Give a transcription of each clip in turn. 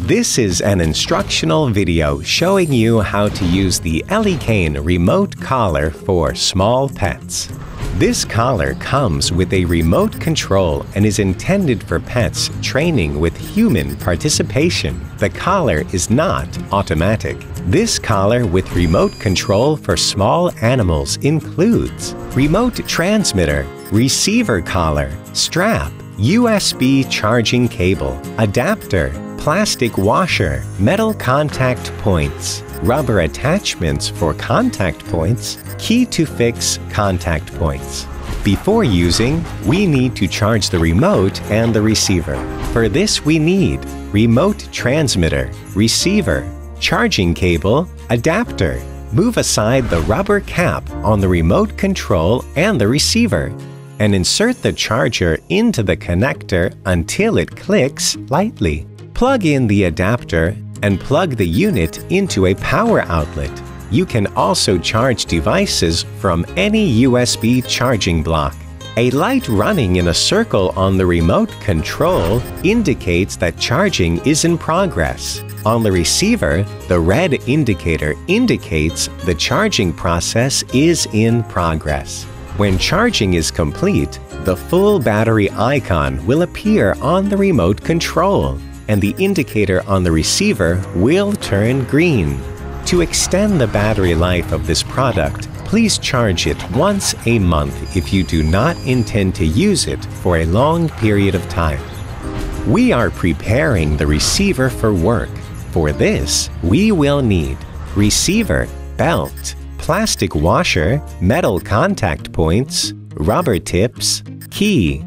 This is an instructional video showing you how to use the Ellie Kane remote collar for small pets. This collar comes with a remote control and is intended for pets training with human participation. The collar is not automatic. This collar with remote control for small animals includes remote transmitter, receiver collar, strap, USB charging cable, adapter, plastic washer, metal contact points, rubber attachments for contact points, key to fix contact points. Before using, we need to charge the remote and the receiver. For this, we need remote transmitter, receiver, charging cable, adapter. Move aside the rubber cap on the remote control and the receiver, and insert the charger into the connector until it clicks lightly. Plug in the adapter and plug the unit into a power outlet. You can also charge devices from any USB charging block. A light running in a circle on the remote control indicates that charging is in progress. On the receiver, the red indicator indicates the charging process is in progress. When charging is complete, the full battery icon will appear on the remote control, and the indicator on the receiver will turn green. To extend the battery life of this product, please charge it once a month if you do not intend to use it for a long period of time. We are preparing the receiver for work. For this, we will need receiver, belt, plastic washer, metal contact points, rubber tips, key.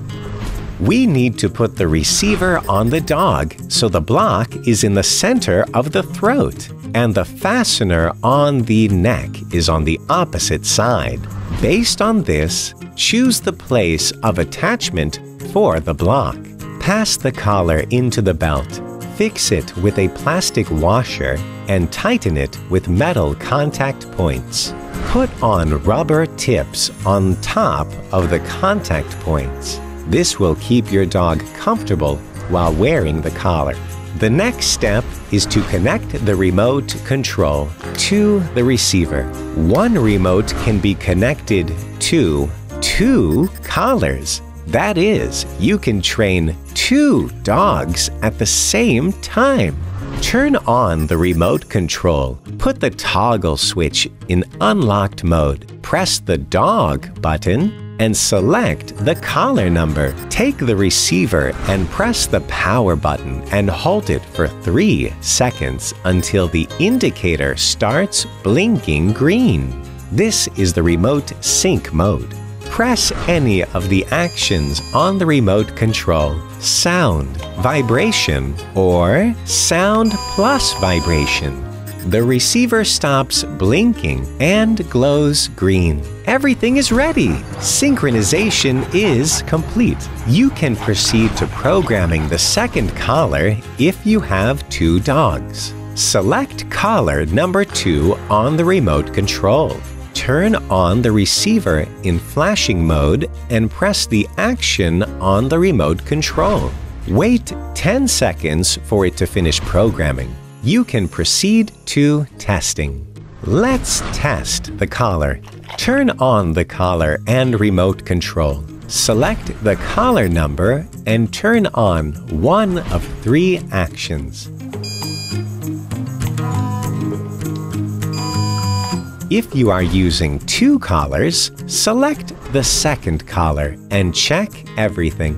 We need to put the receiver on the dog so the block is in the center of the throat, and the fastener on the neck is on the opposite side. Based on this, choose the place of attachment for the block. Pass the collar into the belt. Fix it with a plastic washer and tighten it with metal contact points. Put on rubber tips on top of the contact points. This will keep your dog comfortable while wearing the collar. The next step is to connect the remote control to the receiver. One remote can be connected to 2 collars. That is, you can train 2 dogs at the same time. Turn on the remote control. Put the toggle switch in unlocked mode. Press the dog button and select the collar number. Take the receiver and press the power button and hold it for 3 seconds until the indicator starts blinking green. This is the remote sync mode. Press any of the actions on the remote control: sound, vibration, or sound plus vibration. The receiver stops blinking and glows green. Everything is ready. Synchronization is complete. You can proceed to programming the second collar if you have 2 dogs. Select collar number 2 on the remote control. Turn on the receiver in flashing mode and press the action on the remote control. Wait 10 seconds for it to finish programming. You can proceed to testing. Let's test the collar. Turn on the collar and remote control. Select the collar number and turn on one of 3 actions. If you are using 2 collars, select the second collar and check everything.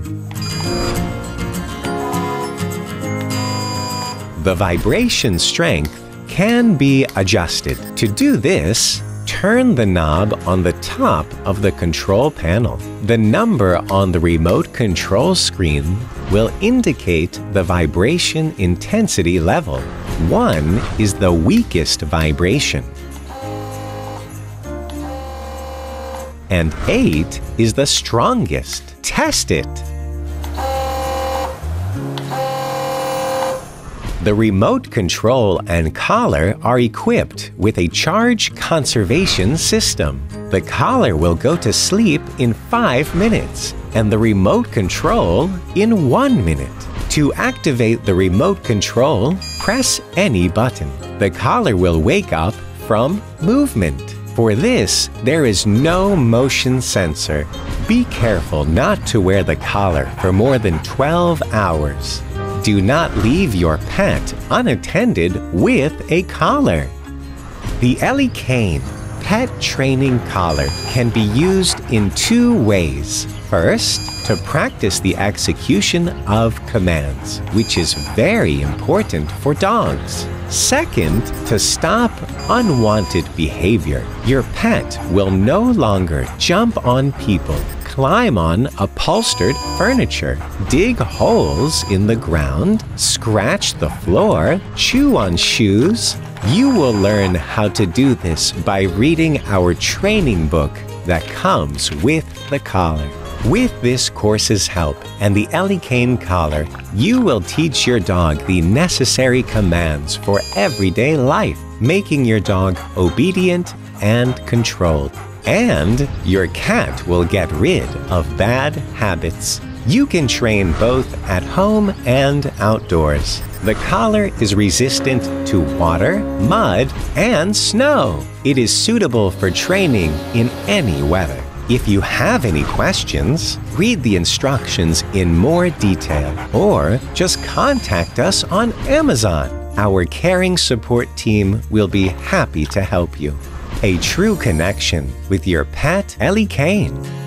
The vibration strength can be adjusted. To do this, turn the knob on the top of the control panel. The number on the remote control screen will indicate the vibration intensity level. 1 is the weakest vibration, and 8 is the strongest. Test it. The remote control and collar are equipped with a charge conservation system. The collar will go to sleep in 5 minutes and the remote control in 1 minute. To activate the remote control, press any button. The collar will wake up from movement. For this, there is no motion sensor. Be careful not to wear the collar for more than 12 hours. Do not leave your pet unattended with a collar. The Ellie Kane Pet Training Collar can be used in two ways. First, to practice the execution of commands, which is very important for dogs. Second, to stop unwanted behavior. Your pet will no longer jump on people, climb on upholstered furniture, dig holes in the ground, scratch the floor, chew on shoes. You will learn how to do this by reading our training book that comes with the collar. With this course's help and the Ellie Kane collar, you will teach your dog the necessary commands for everyday life, making your dog obedient and controlled. And your cat will get rid of bad habits. You can train both at home and outdoors. The collar is resistant to water, mud, and snow. It is suitable for training in any weather. If you have any questions, read the instructions in more detail or just contact us on Amazon. Our caring support team will be happy to help you. A true connection with your pet, Ellie Kane.